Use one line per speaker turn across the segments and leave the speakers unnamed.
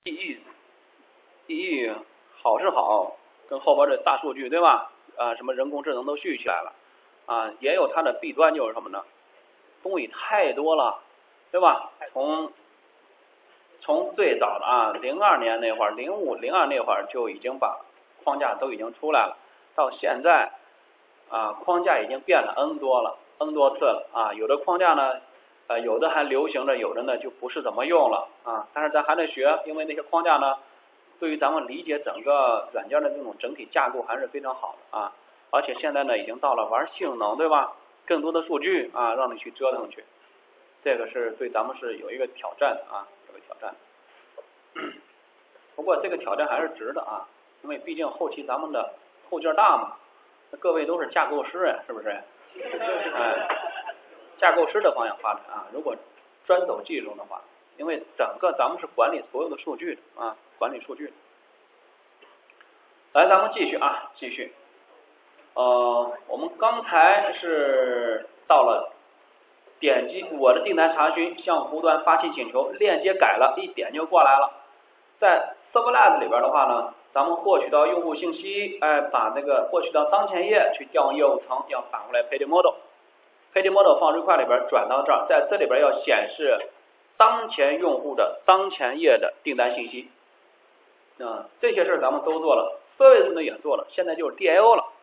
意义好是好，跟后边的大数据对吧？什么人工智能都续起来了也有它的弊端，就是什么呢？东西太多了，对吧？从最早的02年那会儿，05、02那会儿就已经把框架都已经出来了，到现在框架已经变了 N 多次了有的框架呢有的还流行着，有的呢就不是怎么用了但是咱还得学，因为那些框架呢对于咱们理解整个软件的这种整体架构还是非常好的而且现在呢已经到了玩性能对吧？更多的数据让你去折腾去，这个是对咱们是有一个挑战的有个挑战。不过这个挑战还是值的因为毕竟后期咱们的后劲大嘛，各位都是架构师是不是？架构师的方向发展如果专走技术的话，因为整个咱们是管理所有的数据的管理数据。来，咱们继续我们刚才是到了点击我的订单查询，向服务端发起请求，链接改了，一点就过来了。在 Servlet 里边的话呢，咱们获取到用户信息，把那个获取到当前页去调用业务层，要返回来 Page Model。Page Model 放这块里边转到这儿，在这里边要显示当前用户的当前页的订单信息。这些事咱们都做了 ，Service 呢也做了，现在就是 DIO 了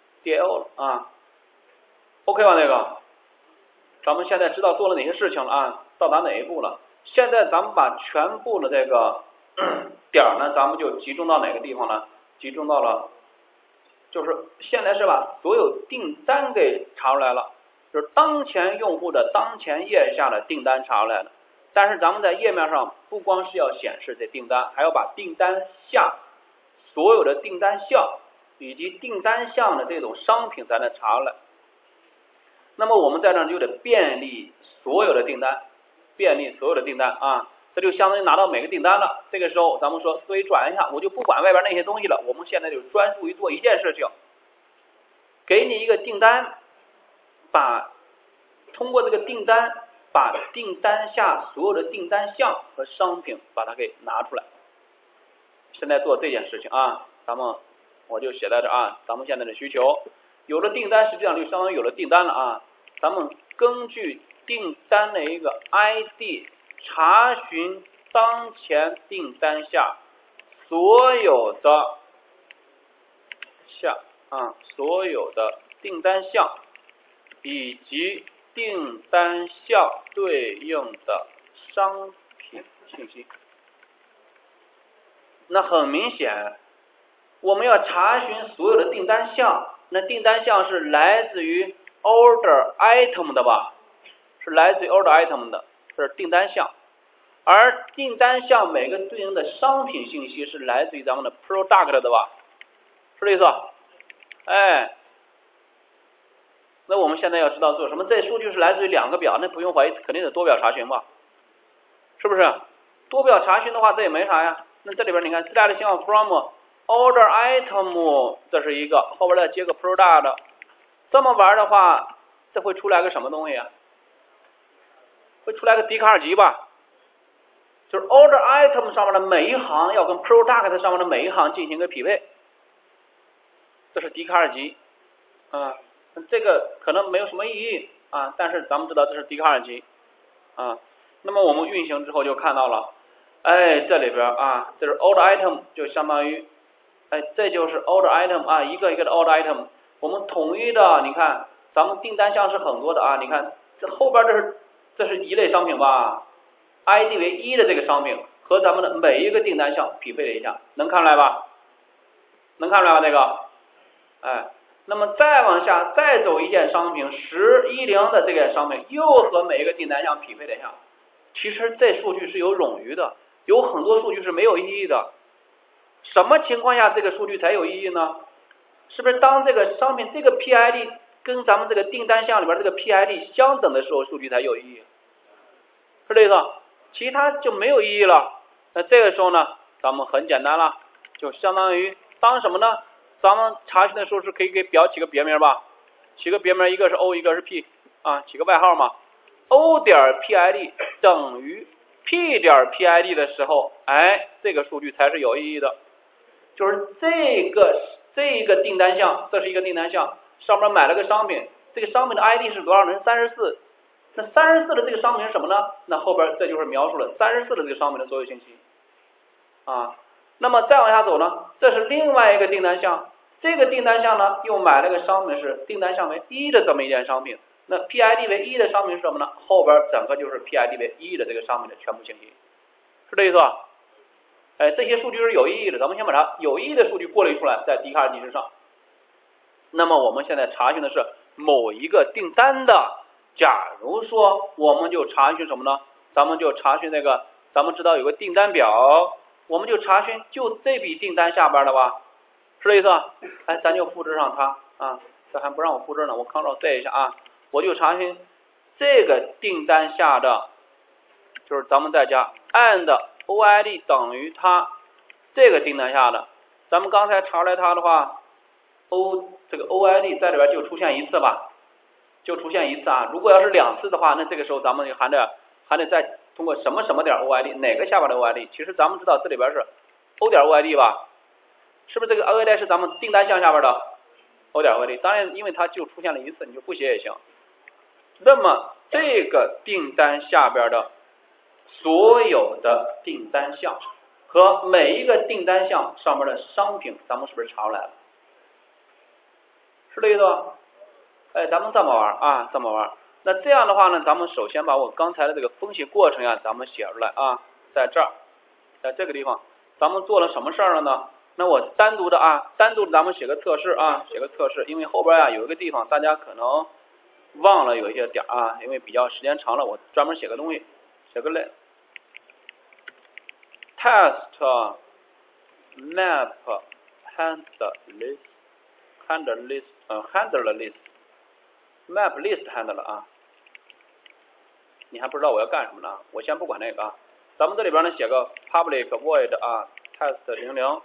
OK 吧？那个，咱们现在知道做了哪些事情了到达哪一步了？现在咱们把全部的这个点呢，咱们就集中到哪个地方呢？集中到了，就是现在是把所有订单给查出来了，就是当前用户的当前页下的订单查出来了。但是咱们在页面上不光是要显示这订单，还要把订单下所有的订单项以及订单项的这种商品才能查出来。那么我们在这就得便利所有的订单这就相当于拿到每个订单了。这个时候咱们说思维转一下，我就不管外边那些东西了，我们现在就专注于做一件事情，给你一个订单，通过这个订单把订单下所有的订单项和商品把它给拿出来。现在做这件事情我就写在这咱们现在的需求有了订单，实际上就相当于有了订单了咱们根据订单的一个 ID 查询当前订单下所有的订单项以及订单项对应的商品信息。那很明显，我们要查询所有的订单项，那订单项是来自于 order item 的吧？是来自于 order item 的，这是订单项。而订单项每个对应的商品信息是来自于咱们的 product 的吧？是这意思？那我们现在要知道做什么？这数据是来自于两个表，那不用怀疑，肯定得多表查询吧？是不是？多表查询的话，这也没啥呀。那这里边你看 select 项 from order item 这是一个，后边再接个 product， 这么玩的话，这会出来个什么东西会出来个笛卡尔集吧？就是 order item 上面的每一行要跟 product 上面的每一行进行一个匹配，这是笛卡尔集这个可能没有什么意义但是咱们知道这是笛卡尔集那么我们运行之后就看到了这里边这是 order item， 就相当于这就是 order item 一个一个的 order item， 我们统一的，你看咱们订单项是很多的你看这后边这是一类商品吧， ID 为1的这个商品和咱们的每一个订单项匹配了一下，能看出来吧？这个那么再往下再走一件商品1010的这个商品又和每一个订单项匹配了一下。其实这数据是有冗余的，有很多数据是没有意义的。什么情况下这个数据才有意义呢？是不是当这个商品这个 PID 跟咱们这个订单项里边这个 PID 相等的时候，数据才有意义？是这意思？其他就没有意义了。那这个时候呢，咱们很简单了，就相当于当什么呢？咱们查询的时候是可以给表起个别名吧，起个别名，一个是 O 一个是 P 起个外号嘛，O 点 PID 等于 p 点 PID 的时候，哎，这个数据才是有意义的，就是这个订单项，这是一个订单项，上面买了个商品，这个商品的 ID 是多少呢？34。那34的这个商品是什么呢？那后边这就是描述了34的这个商品的所有信息啊。那么再往下走呢，这是另外一个订单项，这个订单项呢又买了个商品是订单项为1的这么一件商品，那 PID 为1的商品是什么呢？后边整个就是 PID 为1的这个商品的全部信息，是这意思吧？哎，这些数据是有意义的，咱们先把它有意义的数据过滤出来，在笛卡尔机制上。那么我们现在查询的是某一个订单的，假如说我们就查询什么呢？咱们就查询那个，咱们知道有个订单表，我们就查询就这笔订单下边的吧，是这意思吧？哎，咱就复制上它啊，这还不让我复制呢，我 Ctrl+C 一下啊，我就查询这个订单下的，就是咱们再加 and OID 等于它这个订单下的，咱们刚才查出来它的话，这个 OID 在里边就出现一次吧，就出现一次啊。如果要是2次的话，那这个时候咱们就还得再通过什么什么点 OID 哪个下边的 OID， 其实咱们知道这里边是 O 点 OID 吧，是不是这个 OID 是咱们订单项下边的 O 点 OID？ 当然，因为它就出现了一次，你就不写也行。那么这个订单下边的所有的订单项和每一个订单项上面的商品，咱们是不是查出来了？是这意思吧？哎，咱们这么玩啊，这么玩。那这样的话呢，咱们首先把我刚才的这个分析过程呀，咱们写出来啊，在这儿，在这个地方，咱们做了什么事儿了呢？那我单独的咱们写个测试啊，写个测试，因为后边呀有一个地方大家可能忘了有一些点啊，因为比较时间长了，我专门写个东西，写个类 test map handler list map list handler 啊，你还不知道我要干什么呢？我先不管那个啊，咱们这里边呢写个 public void 啊 test 00，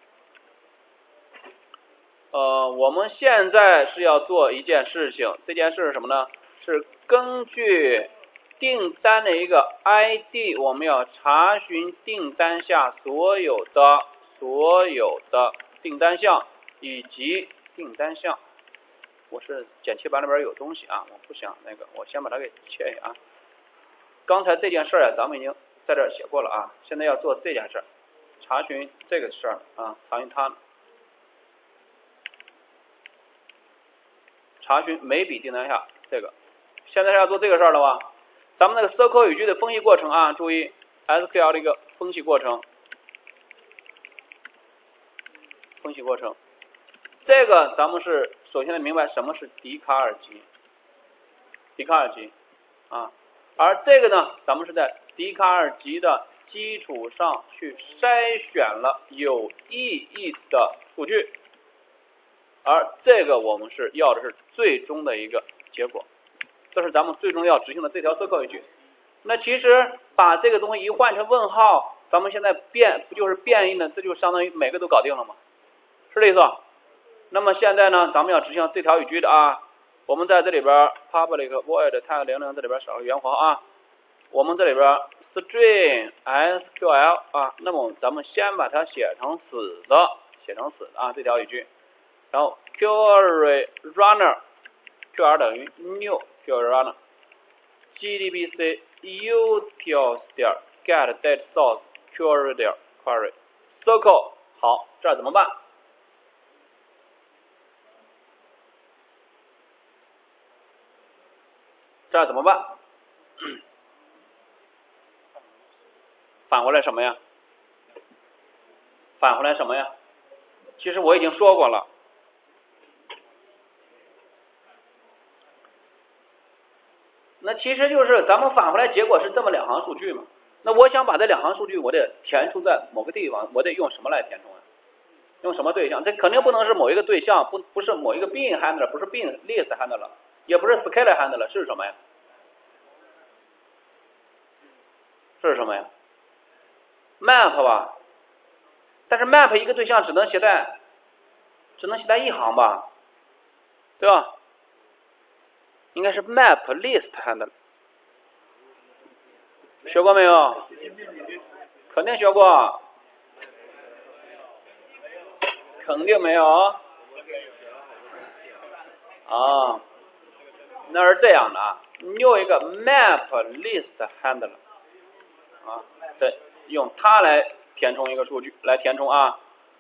我们现在是要做一件事情，这件事是什么呢？是根据订单的一个 ID， 我们要查询订单下所有的订单项以及订单项。我是剪切板里边有东西啊，我不想那个，我先把它给切一下啊。刚才这件事呀，咱们已经在这儿写过了啊，现在要做这件事，查询这个事儿啊，查询它，查询每笔订单下这个，现在是要做这个事儿了吧？咱们那个 SQL 语句的分析过程啊，注意 SQL 的一个分析过程，这个咱们是首先得明白什么是笛卡尔集啊，而这个呢，咱们是在笛卡尔集的基础上去筛选了有意义的数据，而这个我们是要的是最终的一个结果，这是咱们最终要执行的这条 SQL 语句。那其实把这个东西一换成问号，咱们现在不就是变异呢？这就相当于每个都搞定了吗？是这意思吧？那么现在呢，咱们要执行这条语句的啊，我们在这里边 public void tag 00这里边少个圆环啊，我们这里边 string SQL 啊，那么咱们先把它写成死的啊，这条语句，然后 query runner qr 等于 new query runner gdbc utils 点 get data source query 点 query circle。 好，这儿怎么办？这儿怎么办？返回来什么呀？其实我已经说过了，那其实就是咱们返回来结果是这么2行数据嘛。那我想把这2行数据我得填出在某个地方，我得用什么来填充啊？用什么对象？这肯定不能是某一个对象，不是某一个 bin handler， 不是 bin list handler， 也不是 scalar handler， 是什么呀？是什么呀？ map 吧，但是 map 一个对象只能写在1行吧，对吧？应该是 map list handler， 学过没有？肯定学过。肯定没有。啊，那是这样的啊，你有一个 map list handler 啊，对，用它来填充一个数据，来填充啊。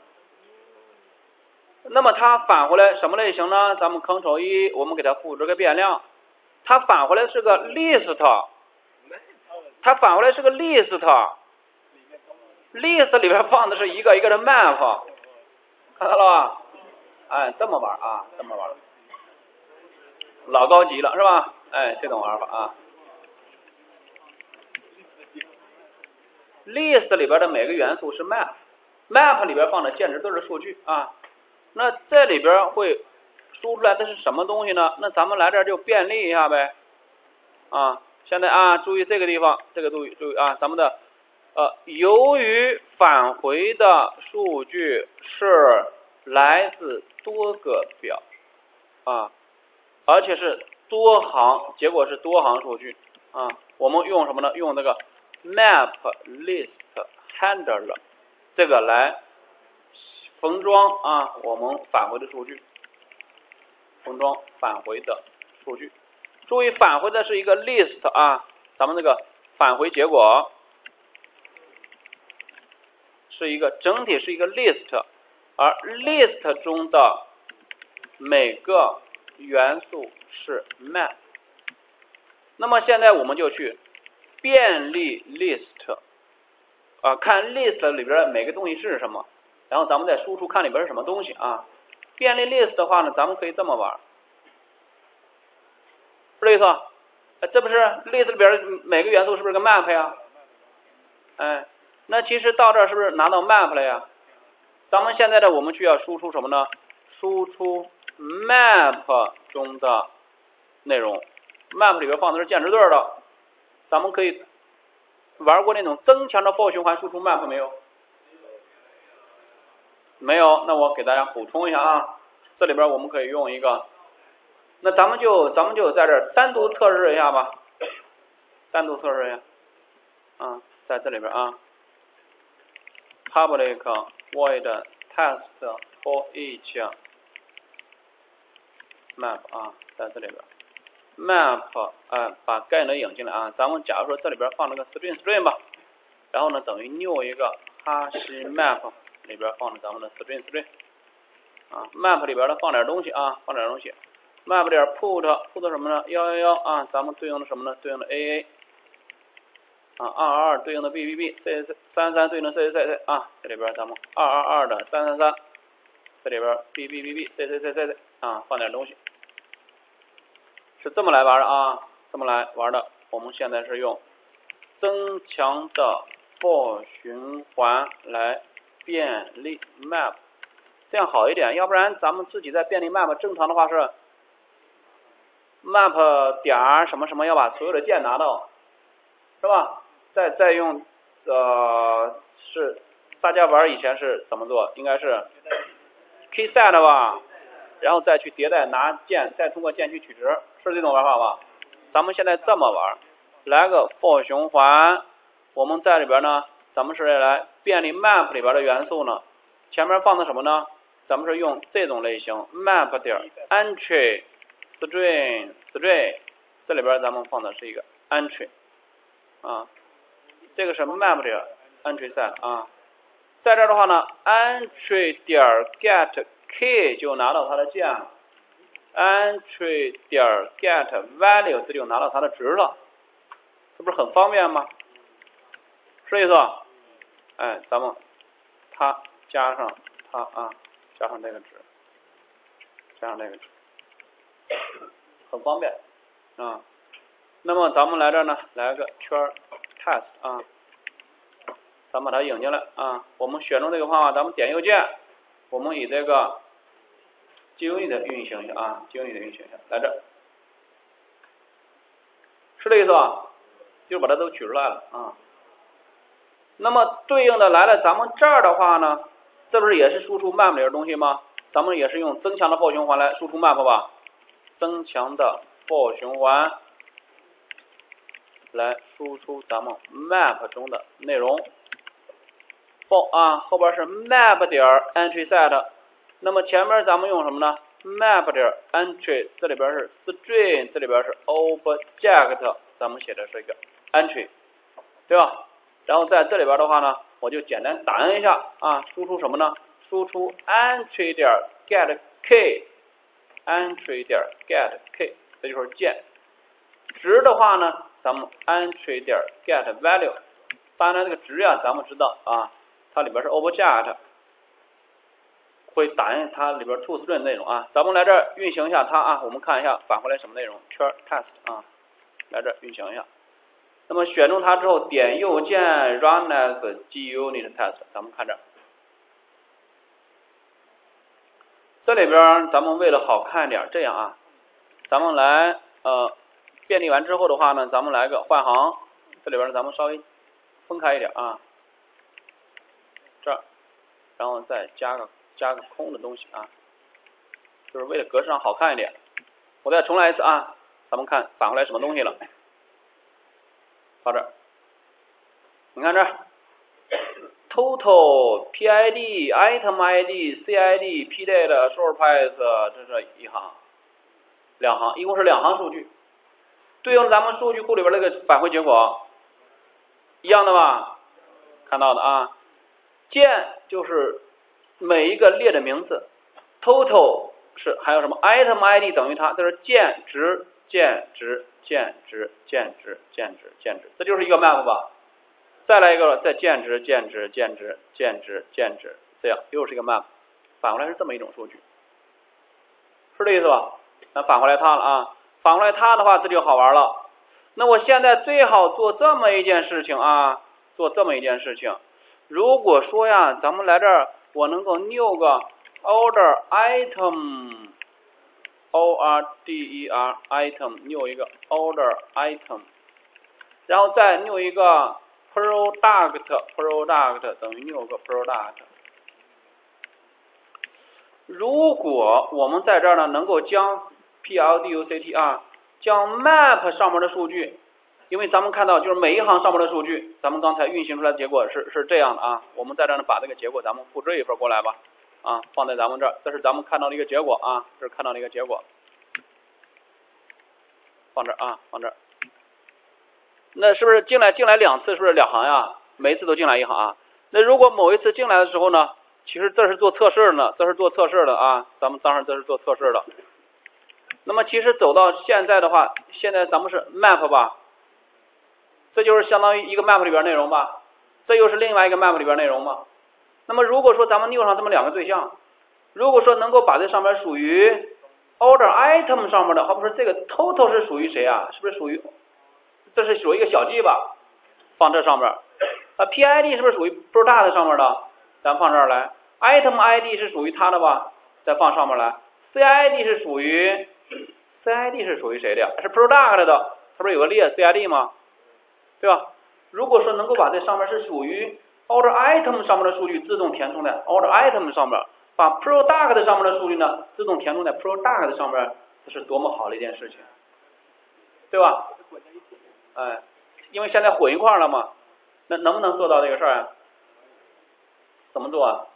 那么它返回来什么类型呢？咱们 Ctrl+1，我们给它复制个变量，它返回来是个 list， 它返回来是个 list， list 里边放的是一个一个的 map， 看到了吧？哎，这么玩啊，这么玩，老高级了是吧？哎，这种玩法啊。list 里边的每个元素是 map 里边放的键值对的数据啊。那这里边会输出来的是什么东西呢？那咱们来这儿就便利一下呗。啊，现在啊，注意这个地方，这个注意啊，咱们的由于返回的数据是来自多个表啊，而且是多行，结果是多行数据啊，我们用什么呢？用这个 map list handler 这个来封装啊我们返回的数据，封装返回的数据。注意返回的是一个 list 啊，咱们这个返回结果是一个整体是一个 list， 而 list 中的每个元素是 map。那么现在我们就去便利 list 啊，看 list 里边每个东西是什么，然后咱们再输出看里边是什么东西啊。便利 list 的话呢，咱们可以这么玩，是这意思？这不是 list 里边每个元素是不是个 map 呀？哎，那其实到这儿是不是拿到 map 了呀？咱们现在的我们需要输出什么呢？输出 map 中的内容 ，map 里边放的是键值对的，咱们可以玩过那种增强的 for 循环输出 map 没有？没有，那我给大家补充一下啊，这里边我们可以用一个，那咱们就在这儿单独测试一下吧，单独测试一下，啊，在这里边啊 ，public void test for each map 啊，在这里边 map 把概念引进来啊，咱们假如说这里边放了个 string 吧，然后呢等于 new 一个哈希 map 里边放了咱们的 string 啊 ，map 里边的放点东西啊，放点东西 ，map 点 put 什么呢？111啊，咱们对应的什么呢？对应的 AA 啊，222对应的 BBB，33对应的 CCC 啊，这里边咱们222的333，这里边 BBBB CCC 啊，放点东西，是这么来玩的啊，这么来玩的。我们现在是用增强的 for 循环来便利 map， 这样好一点，要不然咱们自己在便利 map 正常的话是 map 点什么什么要把所有的键拿到，是吧？再用是大家玩以前是怎么做？应该是 key set 吧，然后再去迭代拿键，再通过键去取值，是这种玩法吧？咱们现在这么玩，来个 for 循环，我们在里边呢，咱们是来便利 map 里边的元素呢，前面放的什么呢？咱们是用这种类型 map 点 entry string， 这里边咱们放的是一个 entry 啊，这个是 map 点 entry set 啊，在这儿的话呢 entry 点 get key 就拿到它的键了， entry 点 get value 这就拿到它的值了，这不是很方便吗？是意思吧？哎，咱们它加上它啊，加上这个值，加上这个值，很方便啊。那么咱们来这儿呢，来个圈 test 啊，咱们把它引进来啊。我们选中这个方法，咱们点右键，我们以这个 GUnit 的运行一下啊 ，GUnit 的运行一下，来这儿，是这意思吧？就把它都取出来了啊。那么对应的来了，咱们这儿的话呢，这不是也是输出 map 里的东西吗？咱们也是用增强的 for 循环来输出 map 吧？增强的 for 循环来输出咱们 map 中的内容。后边是 map 点 entry set， 那么前面咱们用什么呢 ？map 点 entry， 这里边是 string， 这里边是 object， 咱们写的是一个 entry， 对吧？然后在这里边的话呢，我就简单打印一下输出什么呢？输出 entry 点 get key，entry 点 get key， 这就是键。值的话呢，咱们 entry 点 get value， 当然这个值呀，咱们知道它里边是 object， 会打印它里边 toString 内容咱们来这儿运行一下它我们看一下返回来什么内容，圈 test 来这儿运行一下。那么选中它之后，点右键 run as gunit test， 咱们看这儿。这里边咱们为了好看一点，这样咱们来便利完之后的话呢，咱们来个换行，这里边咱们稍微分开一点这儿，然后再加个空的东西就是为了格式上好看一点。我再重来一次咱们看返回来什么东西了。到这儿，你看这儿 total PID item ID CID PDate source path， 这是一行两行，一共是2行数据，对应咱们数据库里边那个返回结果一样的吧？看到的键就是每一个列的名字， total 是还有什么 item ID 等于它，这是键值键值键值键值键值键值，这就是一个 map 吧。再来一个，再键值键值键值键值键值，这样又是一个 map， 返回来是这么一种数据，是这意思吧？那返回来它了返回来它的话，这就好玩了。那我现在最好做这么一件事情做这么一件事情。如果说咱们来这儿，我能够 new 个 order item order item new 一个 order item， 然后再 new 一个 product 等于 new 个 product。 如果我们在这儿呢能够将 PLDUCT 将 map 上面的数据，因为咱们看到就是每一行上面的数据，咱们刚才运行出来的结果是这样的我们在这儿呢把这个结果咱们复制一份过来吧放在咱们这儿，这是咱们看到的一个结果这是看到的一个结果，放这儿放这儿。那是不是进来2次，是不是2行呀？每一次都进来1行那如果某一次进来的时候呢，其实这是做测试呢，这是做测试的咱们当然这是做测试的。那么其实走到现在的话，现在咱们是 map 吧，这就是相当于一个 map 里边内容吧，这又是另外一个 map 里边内容吧。那么如果说咱们 new 上这么2个对象，如果说能够把这上面属于 order item 上面的，好比说这个 total 是属于谁是不是属于，这是属于一个小 G 吧，放这上面PID 是不是属于 product 上面的，咱放这儿来， item ID 是属于它的吧，再放上面来， CID 是属于谁的呀？是 product 的，它不是有个列 CID 吗？对吧？如果说能够把这上面是属于 order item 上面的数据自动填充在 order item 上面，把 product 上面的数据呢自动填充在 product 上面，这是多么好的一件事情，对吧？因为现在混一块了嘛，那能不能做到这个事儿怎么做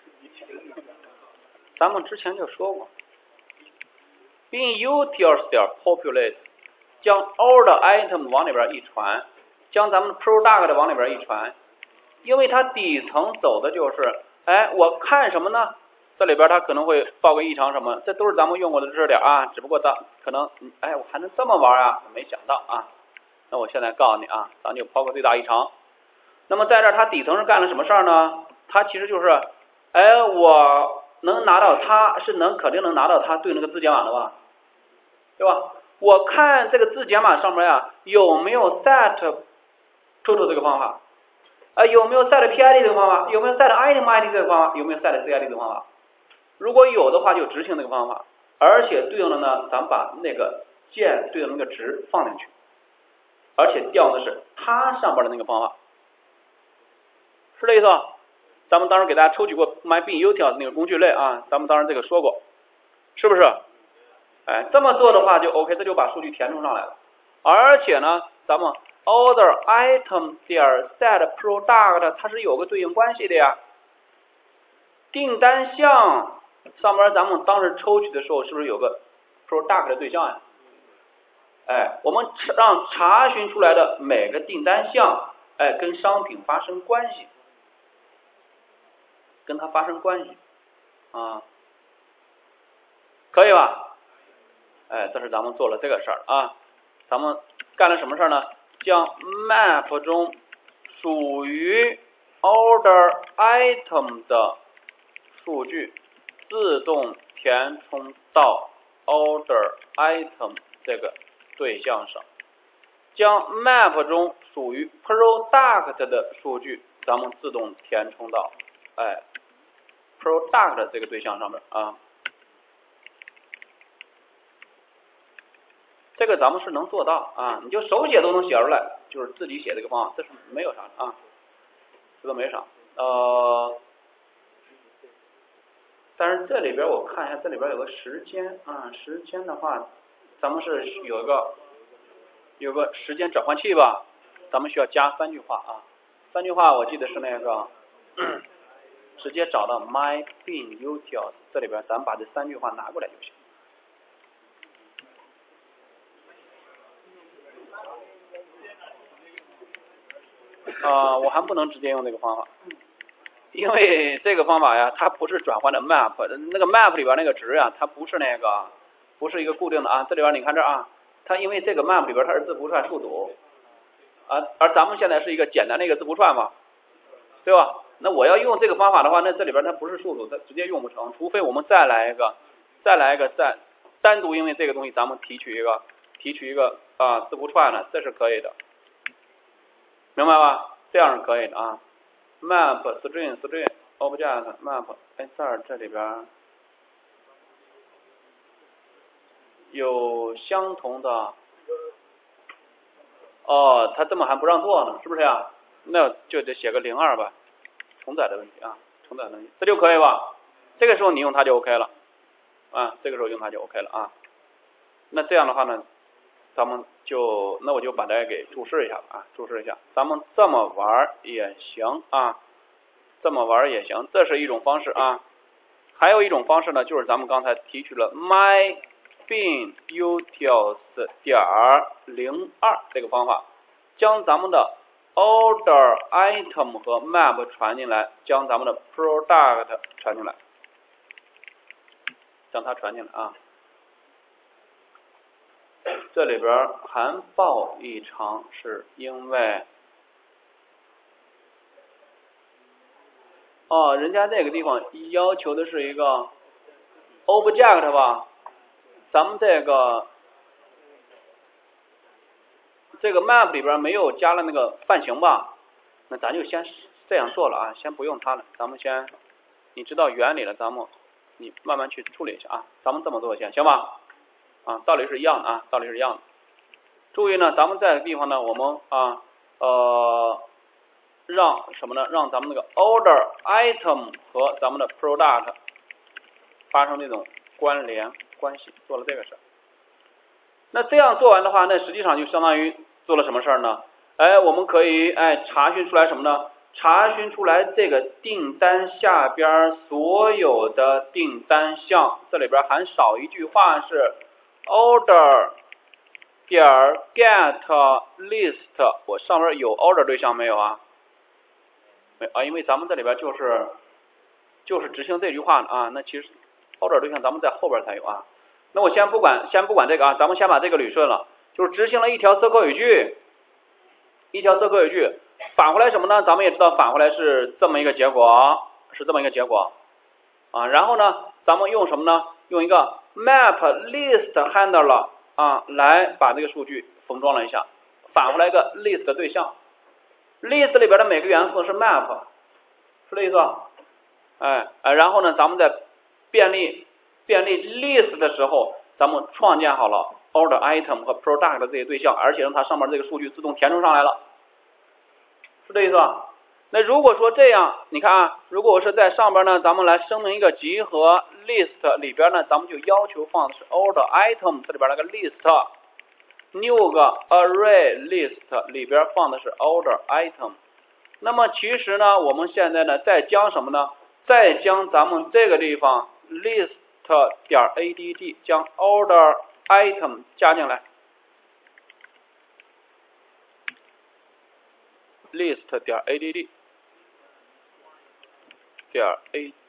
咱们之前就说过，并 utils 点 populate， 将 order item 往里边一传，将咱们 product 往里边一传，因为它底层走的就是我看什么呢？这里边它可能会报个异常什么，这都是咱们用过的知识点只不过可能我还能这么玩没想到那我现在告诉你咱就抛个最大异常。那么在这儿它底层是干了什么事儿呢？它其实就是我能拿到它是肯定能拿到它对那个字节码的吧，对吧？我看这个字节码上面有没有 set total 这个方法有没有 set PID 这个方法，有没有 set item ID 这个方法，有没有 set CID 这个方法，如果有的话就执行这个方法，而且对应的呢咱们把那个键对应的那个值放进去，而且调的是它上边的那个方法，是这意思吧？咱们当时给大家抽取过 MyBeanUtils 那个工具类咱们当时这个说过，是不是？这么做的话就 OK， 这就把数据填充上来了。而且呢，咱们 order item 点 set product 它是有个对应关系的呀。订单项上边咱们当时抽取的时候是不是有个 product 的对象呀？哎，我们让查询出来的每个订单项，哎，跟商品发生关系，跟它发生关系啊，可以吧？哎，这是咱们做了这个事儿啊。咱们干了什么事儿呢？将 map 中属于 order item 的数据自动填充到 order item 这个对象上，将 map 中属于 product 的数据咱们自动填充到product 这个对象上面啊。这个咱们是能做到啊，你就手写都能写出来，就是自己写这个方法，这是没有啥的啊，这都没啥。但是这里边我看一下，这里边有个时间啊，时间的话，咱们是有个时间转换器吧，咱们需要加3句话啊。3句话我记得是那个直接找到 my bin utils 这里边，咱们把这3句话拿过来就行。我还不能直接用这个方法，因为这个方法呀，它不是转换的 map， 那个 map 里边那个值呀，它不是一个固定的啊。这里边你看这啊，它因为这个 map 里边它是字符串数组啊，而咱们现在是一个简单的一个字符串嘛，对吧？那我要用这个方法的话，那这里边它不是数组，它直接用不成，除非我们再来一个单独因为这个东西咱们提取一个字符串呢，这是可以的，明白吧？这样是可以的啊。map string object map， 哎，这里边有相同的哦，他这么还不让做呢，是不是呀？那就得写个02吧，重载的问题啊，重载的问题，这就可以吧？这个时候你用它就 OK 了啊，这个时候用它就 OK 了啊。那这样的话呢，那我就把它给注释一下啊，注释一下，咱们这么玩也行啊，这么玩也行，这是一种方式啊。还有一种方式呢，就是咱们刚才提取了 my bin utils 点02这个方法，将咱们的 order item 和 map 传进来，将咱们的 product 传进来，将它传进来啊。这里边含报异常是因为人家这个地方要求的是一个 object 吧，咱们这个 map 里边没有加了那个范型吧，那咱就先这样做了啊，先不用它了，咱们先你知道原理了，你慢慢去处理一下啊，咱们这么做先行吧？啊，道理是一样的啊，道理是一样的。注意呢，咱们在这个地方呢，我们让什么呢？让咱们那个 order item 和咱们的 product 发生这种关联关系，做了这个事儿。那这样做完的话，那实际上就相当于做了什么事儿呢？我们可以查询出来什么呢？查询出来这个订单下边所有的订单项，这里边还少一句话是 order 点 get list， 我上边有 order 对象没有啊？没啊，因为咱们这里边就是执行这句话啊，那其实 order 对象咱们在后边才有啊。那我先不管这个啊，咱们先把这个捋顺了，就是执行了一条 SQL 语句，返回来什么呢？咱们也知道返回来是这么一个结果啊。然后呢，咱们用什么呢？用一个 map list handler 啊，来把这个数据封装了一下，返回来一个 list 的对象。list 里边的每个元素是 map， 是这意思吧？然后呢，咱们在便利 list 的时候，咱们创建好了 order item 和 product 这些对象，而且让它上面这个数据自动填充上来了，是这意思吧？那如果说这样，你看啊，如果是在上边呢，咱们来声明一个集合 list 里边呢，咱们就要求放的是 order item 这里边那个 list， ，new 个 array list 里边放的是 order item。那么其实呢，我们现在呢再将什么呢？再将咱们这个地方 list 点 add 将 order item 加进来 ，list 点 add 点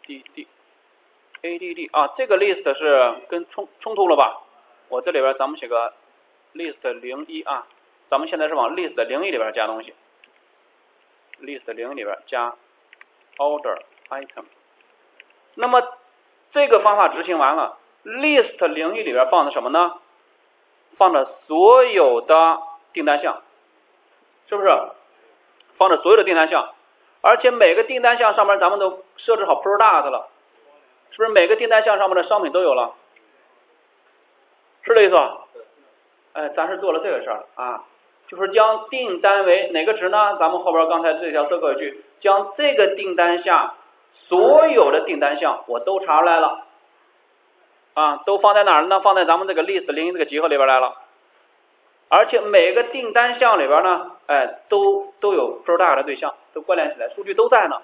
add 啊，这个 list 是跟冲突了吧？我这里边咱们写个 list 01啊，咱们现在是往 list 01里边加东西 ，list 01里边加 order item。那么这个方法执行完了 ，list 01里边放的什么呢？放的所有的订单项，是不是？放的所有的订单项，而且每个订单项上面咱们都设置好 product 了，是不是？每个订单项上面的商品都有了，是这意思吧？哎，咱是做了这个事儿啊，就是将订单为哪个值呢？咱们后边刚才这条CSQL语句，将这个订单项所有的订单项我都查出来了，啊，都放在哪儿了呢？放在咱们这个 list 01这个集合里边来了，而且每个订单项里边呢，哎，都有 product 的对象，都关联起来，数据都在呢。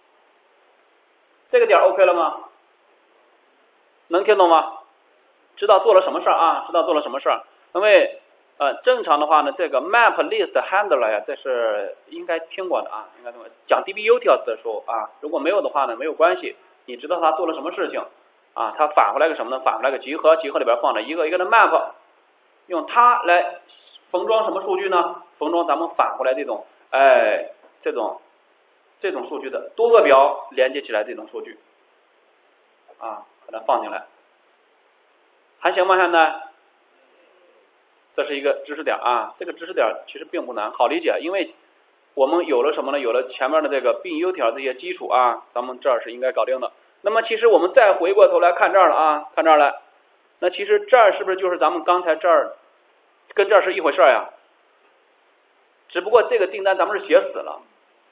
这个点 OK 了吗？能听懂吗？知道做了什么事儿啊？知道做了什么事儿？因为正常的话呢，这个 map list handler 呀，这是应该听过的啊，应该听过。讲 DBUtils 的时候啊，如果没有的话呢，没有关系，你知道它做了什么事情啊？它返回来个什么呢？返回来个集合，集合里边放着一个一个的 map， 用它来封装什么数据呢？封装咱们返回来这种这种数据的多个表连接起来这种数据啊，把它放进来，还行吗？现在？这是一个知识点啊，这个知识点其实并不难，好理解，因为我们有了什么呢？有了前面的这个BUtils这些基础啊，咱们这儿是应该搞定的。那么其实我们再回过头来看这儿了啊，看这儿来，那其实这儿是不是就是咱们刚才这儿跟这儿是一回事呀？只不过这个订单咱们是写死了，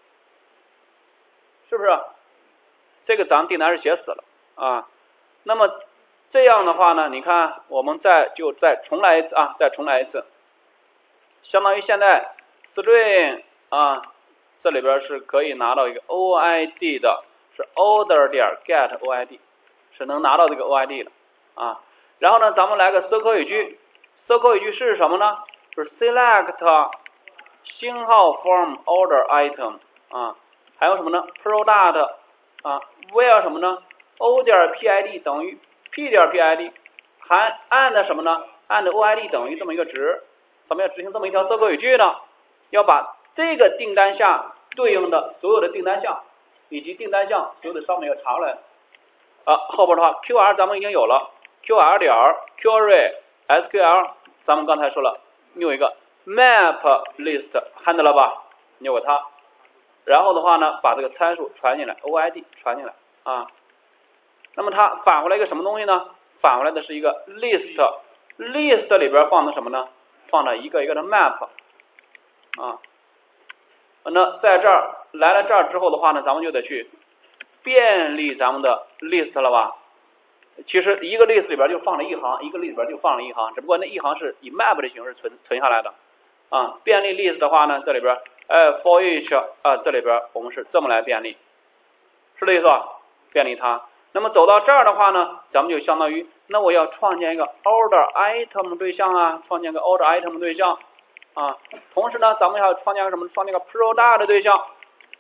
是不是？这个咱们订单是写死了啊。那么这样的话呢，你看我们再重来一次啊，再重来一次，相当于现在 string 啊，这里边是可以拿到一个 OID 的，是 order 点 get OID， 是能拿到这个 OID 的啊。然后呢，咱们来个 CSQL语句 ，CSQL语句是什么呢？是 select 星号 from order item 啊，还有什么呢 ？product 啊 ，where 什么呢 ？o 点 PID 等于 P 点 PID， 还and什么呢？ and OID 等于这么一个值，咱们要执行这么一条CSQL语句呢，要把这个订单项对应的所有的订单项以及订单项所有的商品要查出来。后边的话 QR 咱们已经有了 ，QR 点 query SQL， 咱们刚才说了，有一个 map list handler 吧，你有个它，然后的话呢，把这个参数传进来 ，OID 传进来啊。那么它返回来一个什么东西呢？返回来的是一个 list 里边放的什么呢？放了一个一个的 map 啊。那在这儿来了这儿之后的话呢，咱们就得去便利咱们的 list 了吧？其实一个 list 里边就放了一行，一个 list 里边就放了一行，只不过那一行是以 map 的形式存下来的啊。便利 list 的话呢，这里边for each 啊，这里边我们是这么来便利，是这意思吧？便利它。那么走到这儿的话呢，咱们就相当于，那我要创建一个 order item 对象啊，创建个 order item 对象啊，同时呢，咱们还要创建个什么？创建个 product 的对象，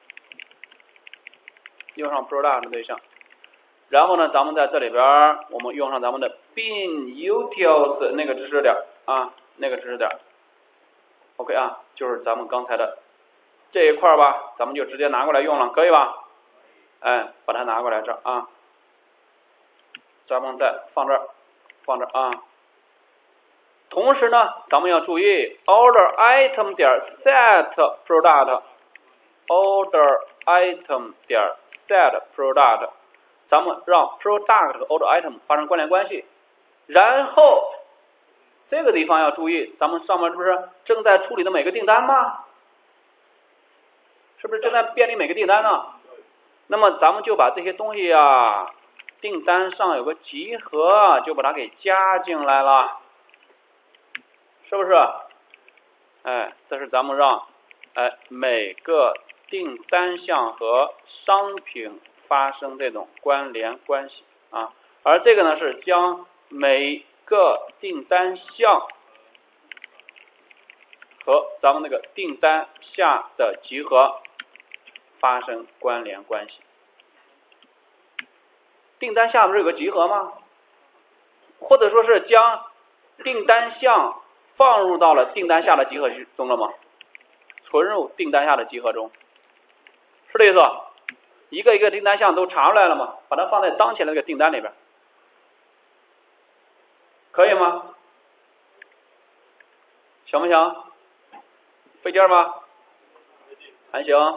用上 product 的对象，然后呢，咱们在这里边我们用上咱们的 BUtils 那个知识点啊，那个知识点 ，OK 啊，就是咱们刚才的这一块吧，咱们就直接拿过来用了，可以吧？把它拿过来这儿啊。咱们再放这儿啊。同时呢，咱们要注意 order item 点 set product order item 点 set product， 咱们让 product 和 order item 发生关联关系。然后这个地方要注意，咱们上面是不是正在处理的每个订单吗？是不是正在便利每个订单呢？那么咱们就把这些东西啊，订单上有个集合，就把它给加进来了， 是不是？哎，这是咱们让每个订单项和商品发生这种关联关系啊，而这个呢是将每个订单项和咱们那个订单下的集合发生关联关系。订单下不是有个集合吗？或者说是将订单项放入到了订单下的集合中了吗？存入订单下的集合中，是这意思吧？一个一个订单项都查出来了吗？把它放在当前的那个订单里边，可以吗？行不行？费劲吗？还行。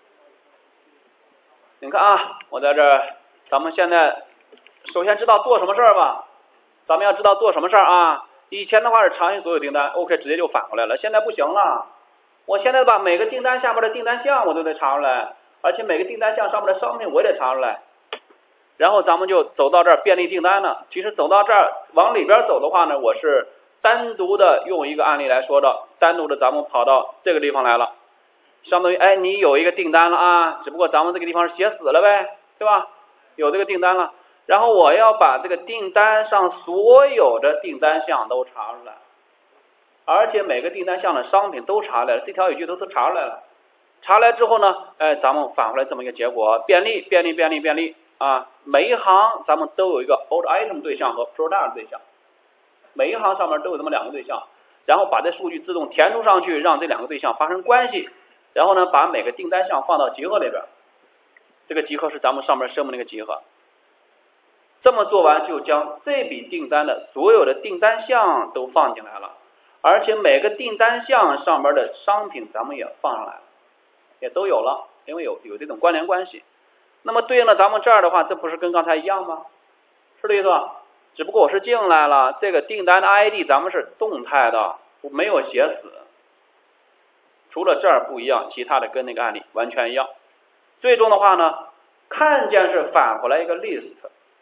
你看啊，我在这儿，咱们现在首先知道做什么事儿吧。咱们要知道做什么事儿啊？以前的话是查询所有订单 ，OK 直接就返回来了，现在不行了。我现在把每个订单下面的订单项我都得查出来，而且每个订单项上面的商品我也得查出来。然后咱们就走到这儿便利订单了。其实走到这儿往里边走的话呢，我是单独的用一个案例来说的，单独的咱们跑到这个地方来了，相当于你有一个订单了啊，只不过咱们这个地方是写死了呗，对吧？有这个订单了，然后我要把这个订单上所有的订单项都查出来，而且每个订单项的商品都查出来了，这条语句都查出来了。查来之后呢，咱们返回来这么一个结果，便利啊，每一行咱们都有一个 old item 对象和 product 对象，每一行上面都有这么两个对象，然后把这数据自动填充上去，让这两个对象发生关系，然后呢把每个订单项放到集合里边，这个集合是咱们上面设的那个集合。这么做完就将这笔订单的所有的订单项都放进来了，而且每个订单项上面的商品咱们也放上来了，也都有了，因为有这种关联关系。那么对应了咱们这儿的话，这不是跟刚才一样吗？是这意思吧？只不过我是进来了，这个订单的 ID 咱们是动态的，我没有写死，除了这儿不一样，其他的跟那个案例完全一样。最终的话呢，看见是返回来一个 list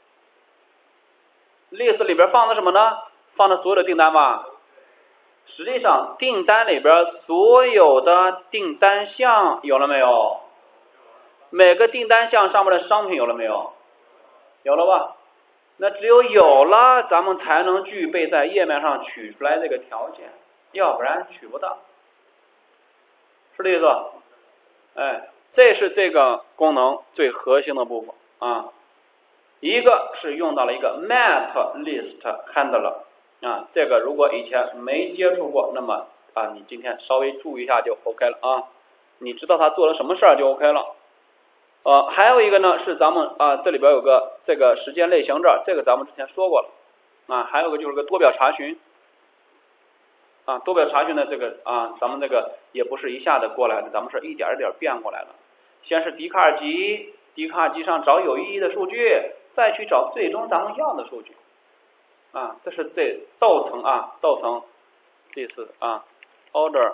里边放的什么呢？放的所有的订单吧。实际上订单里边所有的订单项有了没有？每个订单项上面的商品有了没有？有了吧？那只有有了，咱们才能具备在页面上取出来这个条件，要不然取不到，是这意思？这是这个功能最核心的部分啊。一个是用到了一个 map list handler 啊，这个如果以前没接触过，那么你今天稍微注意一下就 OK 了啊，你知道它做了什么事儿就 OK 了。还有一个呢是咱们这里边有个这个时间类型这个咱们之前说过了啊，还有个就是个多表查询啊，多表查询的这个咱们这个也不是一下子过来的，咱们是一点一点变过来的。先是笛卡尔集，笛卡尔集上找有意义的数据，再去找最终咱们要的数据这是这斗层第四order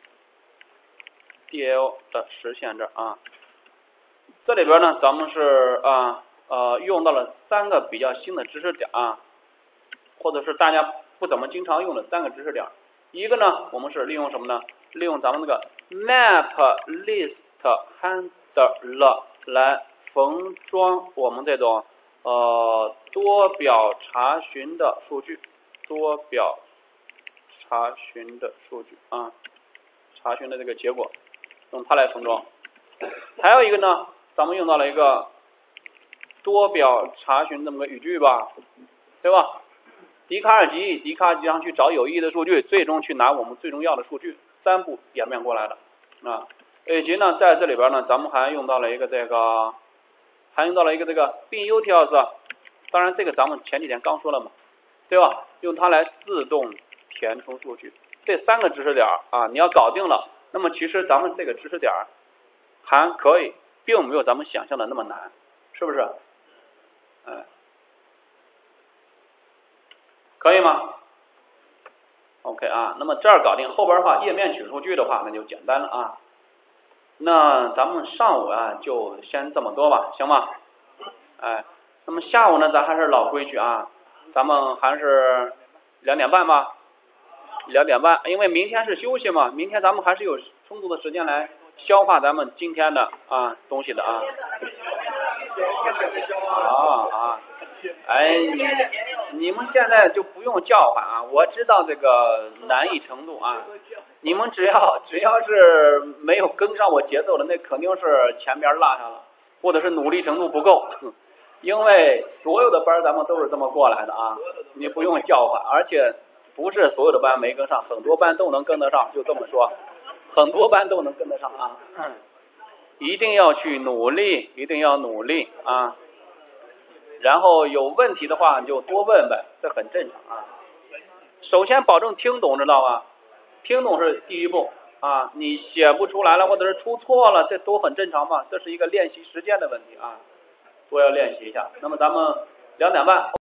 DL 的实现这这里边呢咱们是用到了3个比较新的知识点或者是大家不怎么经常用的3个知识点。一个呢我们是利用什么呢？利用咱们那个 map list handler 来缝装我们这种多表查询的数据，查询的这个结果，用它来缝装。还有一个呢，咱们用到了一个多表查询这么个语句吧，对吧？笛卡尔集上去找有意义的数据，最终去拿我们最终要的数据，3步演变过来的以及呢在这里边呢咱们还用到了一个这个并 utils， 当然这个咱们前几天刚说了嘛，对吧？用它来自动填充数据。这3个知识点你要搞定了，那么其实咱们这个知识点还可以，并没有咱们想象的那么难，是不是？可以吗 ？OK 那么这儿搞定，后边的话页面取数据的话那就简单了那咱们上午就先这么多吧，行吗？那么下午呢咱还是老规矩咱们还是2点半吧。 2点半，因为明天是休息嘛，明天咱们还是有充足的时间来消化咱们今天的东西的啊。哎，你们现在就不用叫唤啊，我知道这个难易程度啊，你们只要是没有跟上我节奏的，那肯定是前边落下了，或者是努力程度不够，因为所有的班咱们都是这么过来的啊，你不用叫唤，而且不是所有的班没跟上，很多班都能跟得上，就这么说，很多班都能跟得上啊，一定要去努力，一定要努力啊。然后有问题的话你就多问呗，这很正常啊。首先保证听懂，知道吗？听懂是第一步啊，你写不出来了或者是出错了，这都很正常嘛，这是一个练习时间的问题啊，多要练习一下。那么咱们2点半。